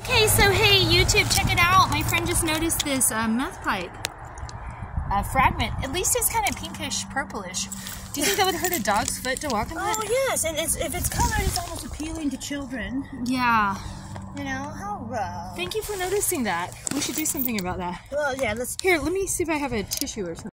Okay, so hey YouTube, check it out. My friend just noticed this meth pipe. Fragment. At least it's kind of pinkish, purplish. Do you think that would hurt a dog's foot to walk on that? Oh yes, and if it's colored, it's almost appealing to children. Yeah. You know, how Thank you for noticing that. We should do something about that. Well, yeah, let's... Here, let me see if I have a tissue or something.